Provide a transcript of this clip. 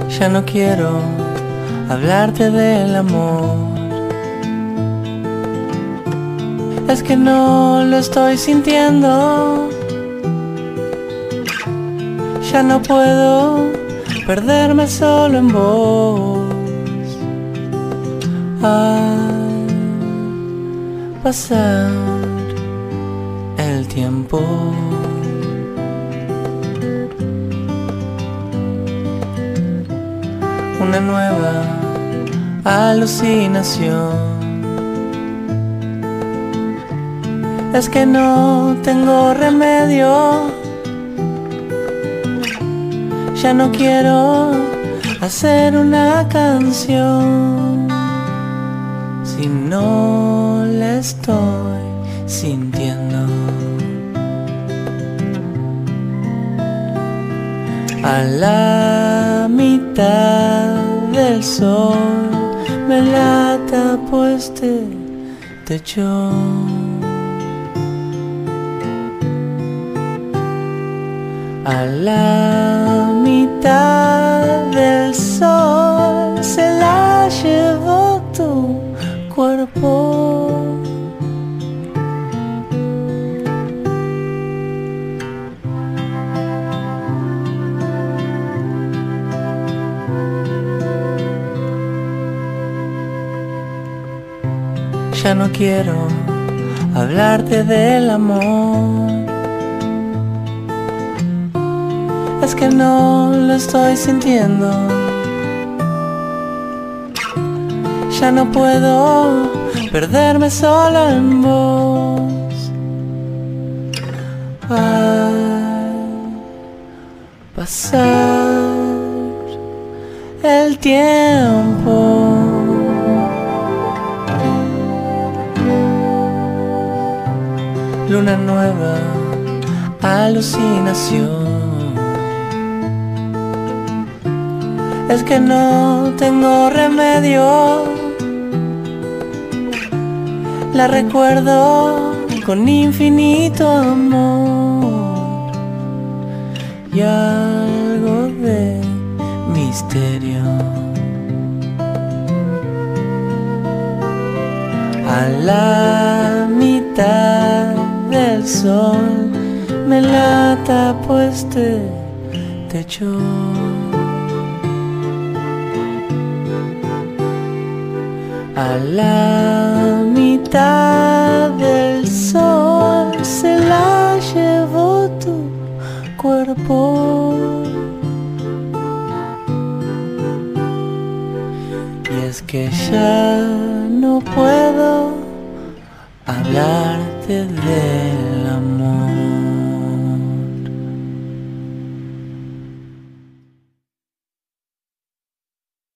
Ya no quiero hablarte del amor. Es que no lo estoy sintiendo. Ya no puedo perderme solo en vos. Al pasar el tiempo, una nueva alucinación. Es que no tengo remedio. Ya no quiero hacer una canción si no la estoy sintiendo. A la mitad del sol me lata pues te echó. A la mitad del sol se la llevó tu cuerpo. Ya no quiero hablarte del amor. Es que no lo estoy sintiendo. Ya no puedo perderme sola en vos. Al pasar el tiempo, luna nueva, alucinación. Es que no tengo remedio. La recuerdo con infinito amor y algo de misterio. A la mitad del sol me lata pues te echó. A la mitad del sol se la llevó tu cuerpo. Y es que ya no puedo hablarte del amor.